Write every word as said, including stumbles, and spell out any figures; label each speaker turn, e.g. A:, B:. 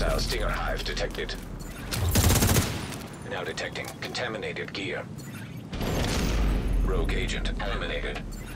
A: Hostile Stinger Hive detected. Now detecting contaminated gear. Rogue agent eliminated.